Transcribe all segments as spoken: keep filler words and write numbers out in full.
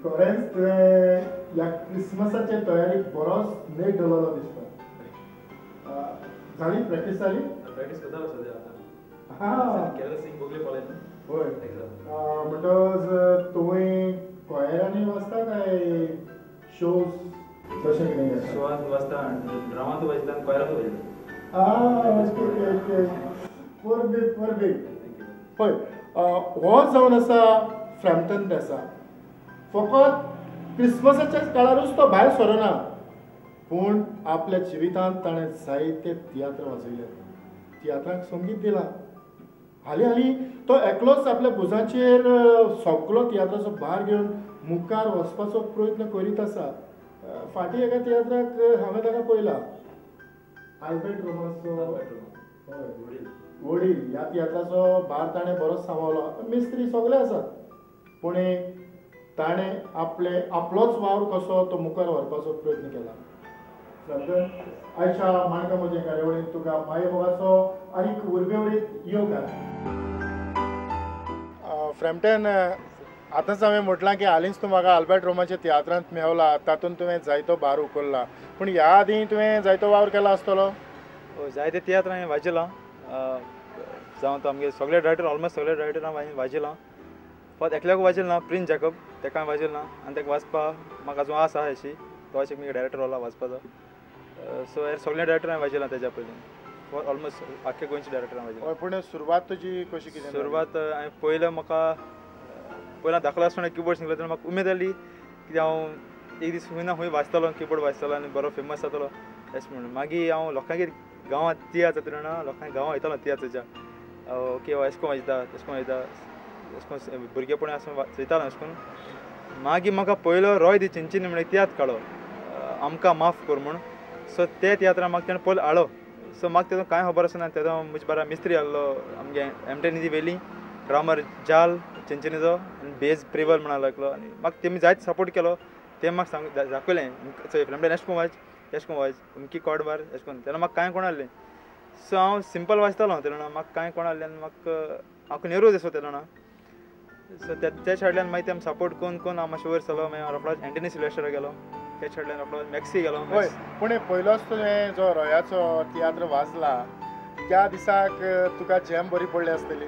खरेंच तुवें ह्या क्रिसमसाचे तयारीक बरोच नेट दवरलो दिसता. जाली प्रॅक्टीस जाली? प्रॅक्टीस करतालो सद्या आतां. हा केरळ सिंग बोगले पळयता. होय. म्हणटच तुवें कोयरांनी वाचता काय शोज तशें कितें करता? शोआंत वाचता, ड्रामांत वाजता आनी कोयरांत वाजता. आ ओके ओके परफेक्ट परफेक्ट. पळय हो जावन आसा फ्रॅम्पटन प्रेसा. फकत क्रिसमसाच्याच काळारूच तो भायर सरना, पूण आपल्या जिवितांत ताणें जायते तियात्र वाजयले. तियात्रांक संगीत दिलां. हालीं हालीं तो एकलोच आपल्या भुजाचेर सगळो तियात्राचो भार घेवन मुखार वचपाचो प्रयत्न करीत आसा. फाटीं एका तियात्राक हांवें ताका पळयलां, आल्बर्ट रोमाचो वडील. ह्या तियात्राचो भार ताणें बरोच सांबाळलो. मिस्त्री सगळे आसात, पूण ताणें आपले आपलोच वावर कसो तो मुखार व्हरपाचो प्रयत्न केला. आयच्या माणका म्हजे कार्यावळींत तुका माये मोगाचो आनीक उर्बेवरीत योग घाल. फ्रॅम्पटन, आतांच हांवें म्हटलां की हालींच तूं म्हाका आल्बर्ट रोमाच्या तियात्रांत मेवला, तातूंत तुवें जायतो भार उखल्ला. पूण ह्या आदीं तुवें जायतो वावर केला आसतलो? जायते तियात्र हांवें वाजयलां. जावं तो आमगे सगळे डायरेक्टर ऑलमोस्ट सगळे डायरेक्टर हांवें वाजयलां. फक्त एकल्याक वाजयलें ना, प्रिन्स जॅकब, ताका हांवें वाजयलें ना. आनी ताका वाचपा म्हाका आजून आसा अशी. तो अशें म्हगे डायरेक्टर जाला वाचपाचो. सो हे सगळे डायरेक्टर हांवें वाजयलां तेज्या पयलीं. फॉर ऑलमोस्ट आख्खे गोंयचे डायरेक्टर हांवें वाजयलां. पूण सुरवात तुजी कशी कितें? सुरवात हांवें पयलें म्हाका पयलीं दाखलो आसतना किबोर्ड शिकलो तेन्ना म्हाका उमेद जाली की हांव एक दीस खंय ना खंय वाजतलो, किबोर्ड वाजतलो आनी बरो फेमस जातलो अशें म्हणून. मागीर हांव लोकांगेर गांवांत तियात्र तेन्ना लोकांक गांवांत वयतालो तियात्राच्या. ओके अशें करून वाजयता, तशें करून वाजयता, अशें करून भुरगेपणा आसून चयतालो अशें करून. मागीर म्हाका पयलो रॉय दी चिंचिनी म्हणून तियात्र काडलो, आमकां माफ कर म्हूण. सो ते तियात्राक म्हाका तेणें पयलो हाडलो. सो म्हाका तेतून कांय खबर आसना. तेदो म्हजे बारा मिस्त्री आहलो आमगे एमटेनी वेली, ड्रामर जाल चिंचिनीचो आनी बेज प्रिवल म्हणून लागलो. आनी म्हाका तेमी जायत सपोर्ट केलो. ते म्हाका सांग दाखयलें फ्रॅम्पटन एशें करून वाज, एशें करून वाज, उमकी कॉर्ड मार अशें करून. तेन्ना म्हाका कांय कोणालें. सो हांव सिंपल वाजतालो तेन्ना, म्हाका कांय कोणालें आनी म्हाका हांव नेरूज असो तेन्ना. सो तेच हाडल्यान मागीर तेम सपोर्ट करून करून हांव मातशें वयर सरलो. मागीर हांव रोखडोच एंटनी सिल्वेस्टरा गेलो. तेच हाडल्यान रोखडोच मॅक्सी गेलो. हय, पूण पयलोच तुवें जो रॉयाचो तियात्र वाजला त्या दिसाक तुका जॅम बरी पडली आसतली.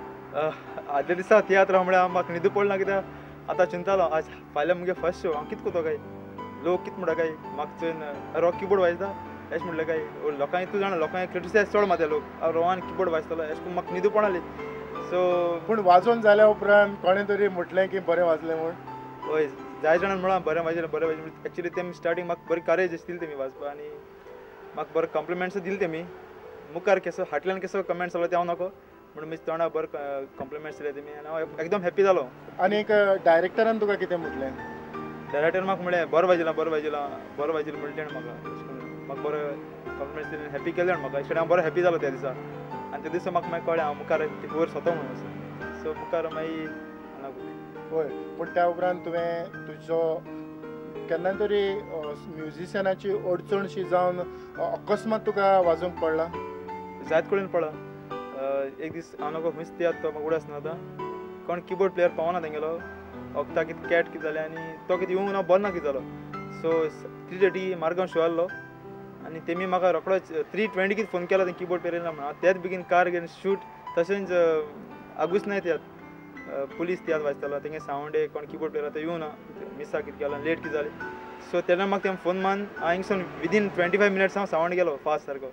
आदल्या दिसा तियात्र म्हळ्यार म्हाका न्हिदू पडना, कित्याक आतां चिंतालो आज फाल्यां मुगे फर्स्ट शो, हांव कितें कोतो काय, लोक कितें म्हणटा काय, म्हाका चोयन रॉ किबोर्ड वाजता अशें म्हणलें काय. लोकांक तूं जाणा लोकांक क्रिटिसायज चड मारता लोक, हांव रोवान किबोर्ड वाजतलो अशें करून म्हाका न्हिदू पडनाली. सो पूण वाजोवन जाल्या उपरांत कोणें तरी म्हटलें की बरें वाजलें म्हूण? हय, जाय जाणां म्हणून बरें वाजयलें बरें वाजयलें. एक्चुली तेमी स्टार्टींग म्हाका बरी करेज दिली तेमी वाजपा, आनी म्हाका बरें कॉम्प्लिमेंट्स दिले तेमी. मुखार केसो फाटल्यान केसो कमेंट्स जालो ते हांव नाको, म्हणून म्हजे तोंडार बरें कॉम्प्लिमेंट्स दिले तेमी आनी हांव एकदम हॅप्पी जालो. आनीक डायरेक्टरान तुका कितें म्हटलें? डायरेक्टर म्हाका म्हणलें बरें वाजयलां बरें वाजयलां बरें वाजयलें म्हणलें तेणें म्हाका. म्हाका बरें कॉम्प्लिमेंट्स दिले, हॅप्पी केलें म्हाका. एक्चुली हांव बरो हॅप्पी जालो त्या दिसा. आनी त्या दिसा म्हाका मागीर कळ्ळें हांव मुखार वयर सोतो म्हणून. सो मुखार मागीर हय, पूण त्या उपरांत तुवें तुजो केन्ना तरी म्युजिशियनाची अडचणशी जावन अकस्मात तुका वाजोवंक पडला? जायत कडेन पडला. एक दीस हांव नाको खंयच तियात्र तो म्हाका उडस ना कोण किबोर्ड प्लेयर पावना तेंगेलो. वखदां कितें कॅट कितें जालें आनी तो कितें येवंक ना बरो ना कितें जालो. So three thirty Margao show आहलो आनी तेमी म्हाका रोखडोच थ्री ट्वेंटी कितें फोन केलो तें किबोर्ड प्लेयर येयला म्हणून. हांव तेच बेगीन कार घेवन शूट तशेंच आगूच नाय तियात्र पुलीस तियात्र वाजतालो. तेंगे सावंड कोण किबोर्ड प्लेयर आतां येवं ना, मिसा कितें केलां लेट कितें जालें. सो तेन्ना म्हाका तें फोन मान हांव हिंगसून विदीन ट्वेंटी फायव मिनिट्स हांव सावंड गेलो फास्ट सारको.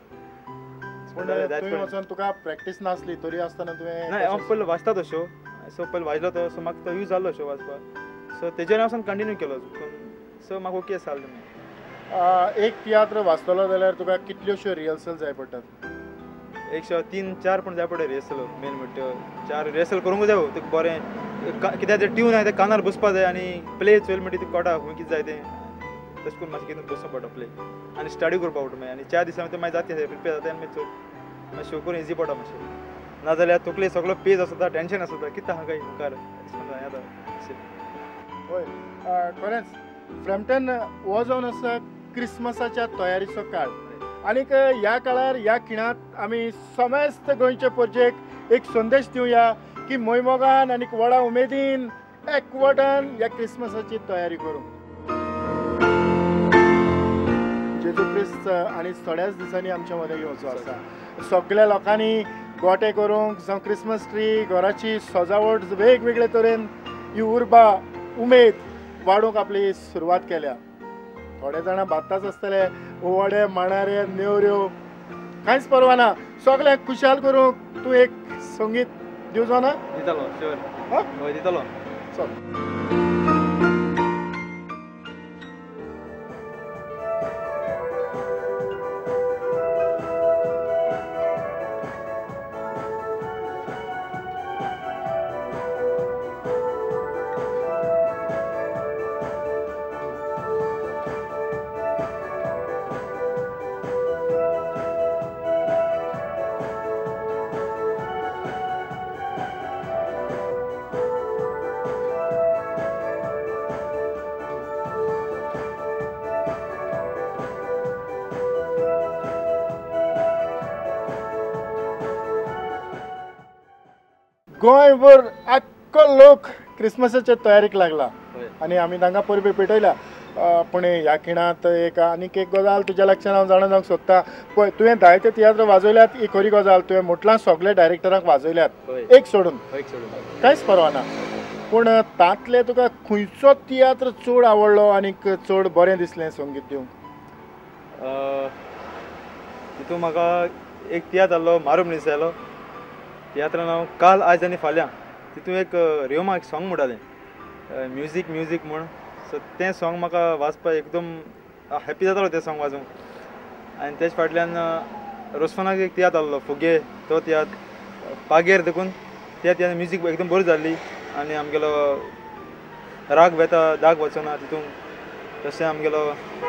तुका प्रॅक्टीस नासली तरी आसतना तुवें? ना, हांव पयलो वाजता तो शो. सो पयलो वाजलो तो, सो म्हाका तो यूज जाल्लो शो वाजपाक. सो तेजेर हांव कंटिन्यू केलो. सो म्हाका ओके जालें. एक तियात्र वाजतलो जाल्यार तुका कितल्योश्यो रिहर्सल जाय पडटात? एक शो तीन चार पूण जाय पडटा रिहर्सल. मेन म्हणटा चार रिहर्सल करूंक जाय तुका बरें. कित्याक तें ट्यून आसा तें कानार बसपा जाय आनी प्ले चोयल म्हणटा तुका कळटा खंय कितें जाय तें. तशें करून मातशें कितें बसूंक पडटा प्ले आनी स्टडी करपा पडटा मागीर. आनी चार दिसा भितर मागीर जाता प्रिपेर जाता आनी मागीर चोय मागीर शो करून इजी पडटा मातशें. नाजाल्यार तकले सगळो पेज आसता, टेंशन आसता, कितें आहा काय मुखार येता अशें. हय, खरेंच फ्रॅम्पटन हो जावन आसा क्रिसमसाच्या तयारीचो काळ. आनीक ह्या काळार ह्या खिणांत आमी समेस्त गोंयचे परजेक एक संदेश दिवया की मोयमोगान आनीक व्हडा उमेदीन एकवटान ह्या क्रिसमसाची तयारी करूंक. जेजू क्रिस्त आनी थोड्याच दिसांनी आमच्या मदें येवचो आसा. सगळ्या लोकांनी गोटे करूंक जावं क्रिसमस ट्री घराची सजावट वेगवेगळे तरेन ही उर्बा उमेद वाडोवंक आपली सुरवात केल्या. थोडे जाणां बाताच आसतले वडे मांडारे नेवऱ्यो कांयच परवा ना. सगळ्यांक खुशाल करूंक तूं एक संगीत दिवचो ना? दितालो शुअर. हय दितालो. चल गोंयभर आख्खो लोक क्रिसमसाच्या तयारीक लागला आनी आमी तांकां परबी पेटयल्या. पूण ह्या खिणांत एक आनीक एक गजाल तुज्या लक्षांत हांव जाणून जावंक सोदतां. पळय तुवें जायते तियात्र वाजयल्यात ही खरी गजाल. तुवें मुटलां सगळे डायरेक्टरांक वाजयल्यात एक सोडून कांयच परवा ना. पूण तांतले तुका खंयचो तियात्र चड आवडलो आनीक चड बरें दिसलें संगीत दिवंक? तितून म्हाका एक तियात्र आसलो मारूम निसायलो. तियात्रान हांव काल आयज आनी फाल्यां तितून एक रेवमा एक सॉंग म्हणटालें म्युजीक म्युजीक म्हूण. सो तें सॉंग म्हाका वाचपाक एकदम हॅप्पी जातालो तें सॉंग वाजोवंक. आनी तेच फाटल्यान रोसफोनाक एक तियात्र आसलो फुगे तो तियात्र पागेर देखून त्या तियात्र म्युजीक एकदम बरी जाल्ली आनी आमगेलो राग बेता दाग वचना तितून. तशें आमगेलो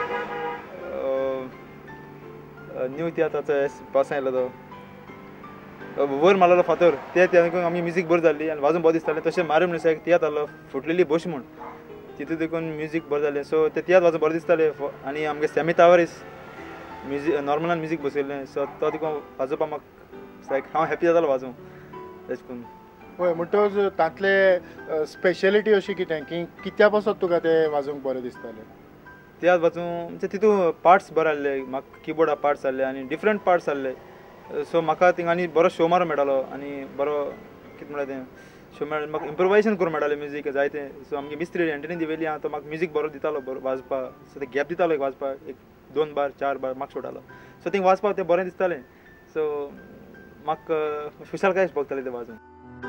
न्यू तियात्राचो पास आयलो तो वर मारलेलो फातर ते देखून आमी म्युजीक बरी जाल्ली आनी वाजून बरें दिसतालें. तशें मारूम निसा एक तियात्र आसलो फुटलेली बोश म्हूण तितून देखून म्युजीक बरें जालें. सो ते तियात्र वाजून बरें दिसतालें. आनी आमगे सेमी तावरीस म्युजीक नॉर्मलान म्युजीक बसयल्लें. सो तो देखून वाजोवपाक म्हाका लायक हांव हॅप्पी जातालो वाजोवंक तेश करून. पळय म्हणटच तांतले स्पेशलिटी अशी कितें की कित्या पासत तुका तें वाजोवंक बरें दिसतालें? तियात्र वाजूंक म्हणजे तितून पार्ट्स बरे आहले. म्हाका किबोर्डा पार्ट्स आहले आनी डिफरंट पार्ट्स आहले. सो म्हाका थिंग आनी बरो शो मारूंक मेळटालो आनी बरो कितें म्हणटा तें शो मेळ म्हाका इम्प्रोवायजेशन करूंक मेळटालें म्युजीक जायतें. सो आमगे मिस्त्री एंटनी दिवेली आहा तो म्हाका म्युजीक बरो दितालो बरो वाजपाक. सो ते गॅप दितालो एक वाजपाक एक दोन बार चार बार म्हाका सोडटालो. सो थिंग वाजपाक तें बरें दिसतालें. सो म्हाका खुशालकाय भोगतालें तें वाजोवन.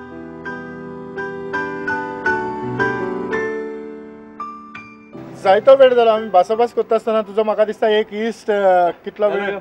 जायतो वेळ जालो आमी भासाभास करता आसतना तुजो म्हाका दिसता एक इश्ट कितलो वेळ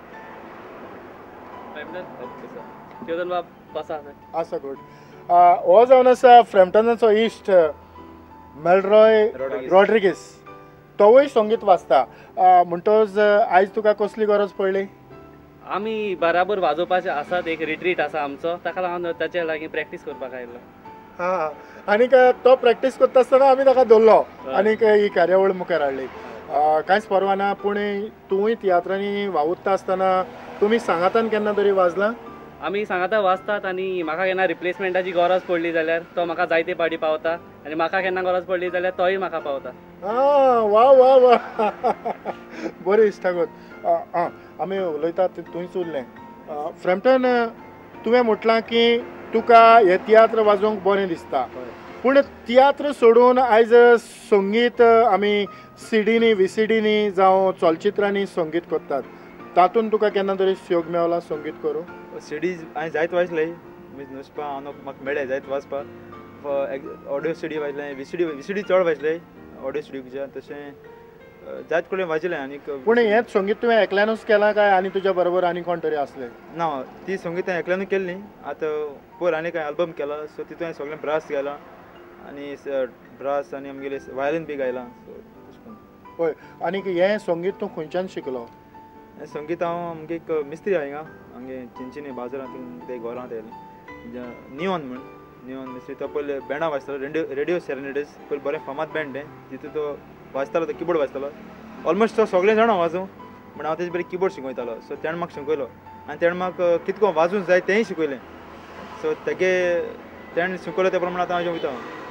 आसा. गुड. हो जावन आसा फ्रॅम्पटनाचो इश्ट मेलरॉय रॉड्रिगीस. तोवूय संगीत वाजता. म्हणटच आयज तुका कसली गरज पडली? आमी बराबर वाजोवपाचे आसात. एक रिट्रीट आसा आमचो ताका लागून ताचे लागीं प्रॅक्टीस करपाक आयिल्लो. हां आनीक तो प्रॅक्टीस करता आसतना आमी ताका धरलो आनीक ही कार्यावळ मुखार हाडली. कांयच परवा ना. पूण तुवूय तियात्रांनी वावुरता आसतना तुमी सांगातान केन्ना तरी वाजलां? आमी सांगाता वाजतात आनी म्हाका केन्ना रिप्लेसमेंटाची गरज पडली जाल्यार तो म्हाका जायते पाटी पावता आनी म्हाका केन्ना गरज पडली जाल्यार तोय म्हाका पावता. आं वा वा वा बरें इश्टा गो. आं आमी उलयतात थंयच उरलें. फ्रॅम्पटन तुवें म्हटलां की तुका हें तियात्र वाजोवंक बरें दिसता. पूण तियात्र सोडून आयज संगीत आमी सिडीनी विसिडीनी जावं चलचित्रांनी संगीत करतात. तातूंत तुका केन्ना तरी योग मेवला संगीत करूं? सिडीज हांवें जायत वाजले. नुस्पा हांव म्हाका मेळ्ळें जायत वाजपाक. ऑडियो सिडी वाजलें विसिडी विसिडी चड वाजले ऑडियो सिडीच्या. तशें जायत कडेन वाजलें. आनीक पूण हेंच संगीत तुवें एकल्यानूच केलां काय आनी तुज्या बरोबर आनी कोण तरी आसले? ना ती संगीत हांवें एकल्यानूच केल्ली. आतां पयर आनीक हांवें आल्बम केला. सो तितून हांवें सगळें ब्रास घायलां आनी ब्रास आनी आमगेले वायलीन बी घायलां. पळय आनीक हें संगीत तूं खंयच्यान शिकलो? हें संगीत हांव आमगे एक मिस्त्री आहा हिंगा आमगे चिंचिनी बाजारांत ते घरांत येयलें नियोन म्हूण नियोन मिस्त्री. तो पयलीं बँडां वाजतालो रेडिओ रेडिओ सेरेनिडीज पयलीं बरें फामाद बँड तें. तितून तो वाजतालो तो किबोर्ड वाजतालो. ऑलमोस्ट तो सगळें जाणा वाजोवंक. म्हण हांव तेजे बरें किबोर्ड शिकयतालो. सो तेणें म्हाका शिकयलो आनी तेणें म्हाका कितको वाजूंक जाय तेंय शिकयलें. सो तेगे तेणें शिकयलो ते प्रमाणे आतां हांव वयता.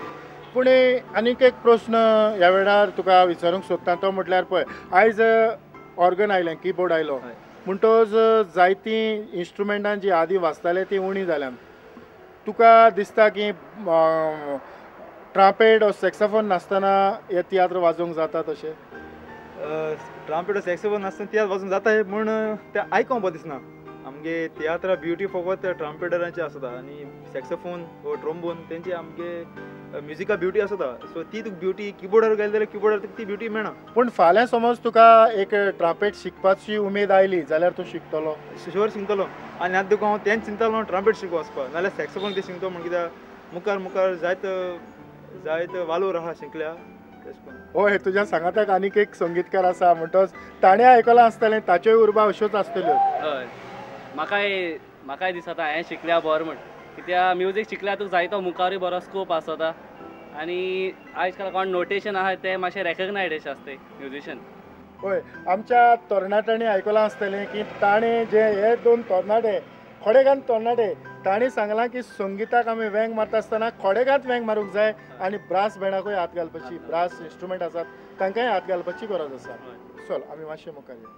पूण आनीक एक प्रश्न ह्या वेळार तुका विचारूंक सोदता तो म्हटल्यार पळय आयज ऑर्गन आयलें कीबोर्ड आयलो म्हणटोच जायतीं इन्स्ट्रुमेंटां जीं आदीं वाजताले तीं उणी जाल्यात. तुका दिसता की ट्राम्पेट ओ सॅक्सोफोन नासतना हे तियात्र वाजोवंक जाता तशें? ट्राम्पेट ओ सॅक्सोफोन नासतना तियात्र वाजोवंक जाता पूण तें आयकोंक बरें दिसना. आमगे तियात्रा ब्युटी फकत ट्राम्पेटरांची आसता आनी सॅक्सोफोन वो ट्रोम्बोन तेंची आमगे म्युजिका ब्युटी आसता. सो ती तुका ब्युटी किबोर्डार गेले जाल्यार किबोर्डार तुका ती ब्युटी मेळना. पूण फाल्यां समज तुका एक ट्राम्पेट शिकपाची उमेद आयली जाल्यार तूं शिकतलो? शुअर शिकतलो. आनी आतां तुका हांव तेंच चिंतलो ट्राम्पेट शिकूं वचपाक नाल्यार सॅक्सोफोन ते शिकतो म्हण कित्याक मुखार मुखार जायत जायत वालोर आहा शिकल्या. हय तुज्या सांगाताक आनीक एक संगीतकार आसा म्हणटोच ताणें आयकलां आसतलें ताच्योय उर्बा अश्योच आसतल्यो. हय म्हाकाय म्हाकाय दिसता हांवें शिकल्या बरें म्हण कित्याक म्युजीक शिकल्यार तुका जायतो मुखारूय बरो स्कोप आसता आनी आयज काल कोण नोटेशन आहा ते मातशे रेकग्नायड अशें आसता म्युजिशियन. हय आमच्या तरणाट्यांनी आयकलां आसतलें की ताणें जे हे दोन तरणाटे खोडेगांत तरणाटे ताणें सांगलां की संगिताक आमी वेंग मारता आसतना खोडेगांत वेंग मारूंक जाय आनी ब्रास बँडाकूय हात घालपाची ब्रास इन्स्ट्रुमेंट आसात तांकांय हात घालपाची गरज आसा. चल आमी मातशें मुखार या.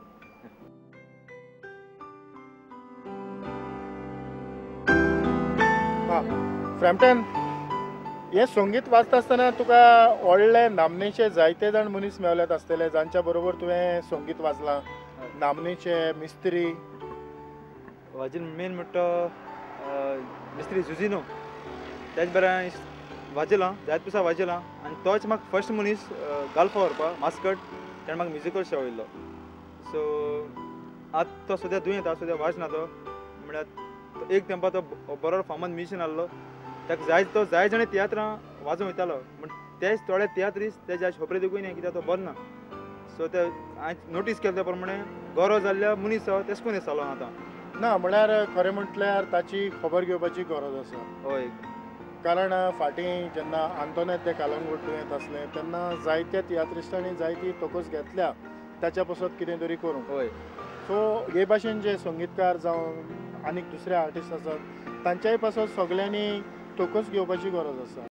हां फ्रॅम्पटन हे संगीत वाजता आसतना तुका व्हडले नामनेचे जायते जाण मनीस मेवल्यात आसतले जांच्या बरोबर तुवें संगीत वाजलां. नामनेचे मिस्त्री वाजील मेन म्हणटा मिस्त्री जुजिनो तेच बरें वाजयलां जायत दिसा वाजयलां आनी तोच म्हाका फर्स्ट मनीस गाल्फा व्हरपाक मास्कट ताणें म्हाका म्युजिकल शिकयल्लो. सो आतां तो सद्या दुयेंत आसा सद्या वाजना तो म्हळ्यार एक तेंपा तो बरो फामाद म्युजिशियन आसलो ताका जाय तो जाय जाणें तियात्रां वाजोवंक वयतालो पूण तेच थोडे तियात्रीस तेजे आज खोबरे देखूय न्ही कित्याक तो बरो ना. सो ते हांवें नोटीस केले त्या प्रमाणे गरज जाल्ल्या मनीस तेश कोन येतालो आतां ना म्हळ्यार खरें म्हटल्यार ताची खबर घेवपाची गरज आसा. हय कारण फाटीं जेन्ना आंतोनेत ते कालंगूट दुयेंत आसलें तेन्ना जायत्या तियात्रिस्टांनी जायती तोकस घेतल्या ताच्या पासत कितें तरी करूं. हय सो हे भाशेन जे संगीतकार जावं आनीक दुसरे आर्टिस्ट आसात तांच्याय पासत सगळ्यांनी तोकस घेवपाची गरज आसा.